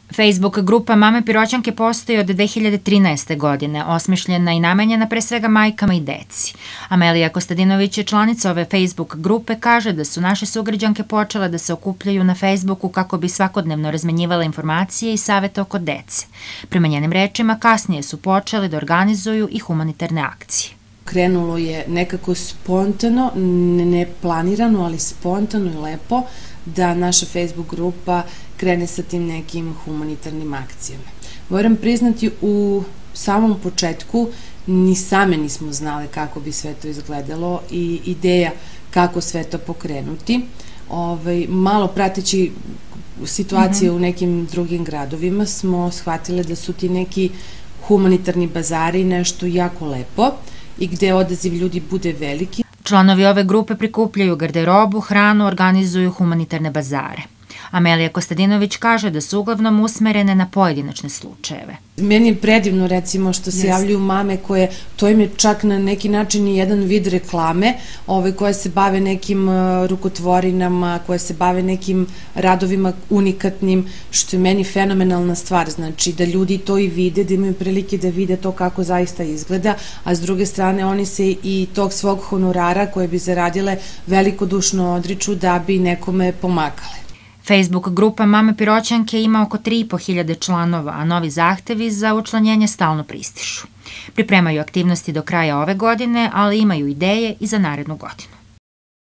Facebook grupa Mame Piroćanke postoji od 2013. godine, osmišljena i namenjena pre svega majkama i deci. Amelija Kostadinović je članica ove Facebook grupe, kaže da su naše sugrađanke počele da se okupljaju na Facebooku kako bi svakodnevno razmenjivala informacije i savete oko dece. Prema njenim rečima, kasnije su počeli da organizuju i humanitarne akcije. Krenulo je nekako spontano, ne planirano, ali spontano i lepo da naša Facebook grupa krene sa tim nekim humanitarnim akcijama. Moram priznati, u samom početku ni same nismo znale kako bi sve to izgledalo i ideja kako sve to pokrenuti. Malo prateći situacije u nekim drugim gradovima smo shvatile da su ti neki humanitarni bazari nešto jako lepo i gde odaziv ljudi bude veliki. Članovi ove grupe prikupljaju garderobu, hranu, organizuju humanitarne bazare. Amelija Kostadinović kaže da su uglavnom usmerene na pojedinačne slučajeve. Meni je predivno, recimo, što se javljaju mame koje, to im je čak na neki način i jedan vid reklame, koje se bave nekim rukotvorinama, koje se bave nekim radovima unikatnim, što je meni fenomenalna stvar. Znači, da ljudi to i vide, da imaju prilike da vide to kako zaista izgleda, a s druge strane oni se i tog svog honorara koje bi zaradile velikodušno odriču da bi nekome pomagale. Facebook grupa Mame Piroćanke ima oko 3.500 članova, a novi zahtevi za učlanjenje stalno pristižu. Pripremaju aktivnosti do kraja ove godine, ali imaju ideje i za narednu godinu.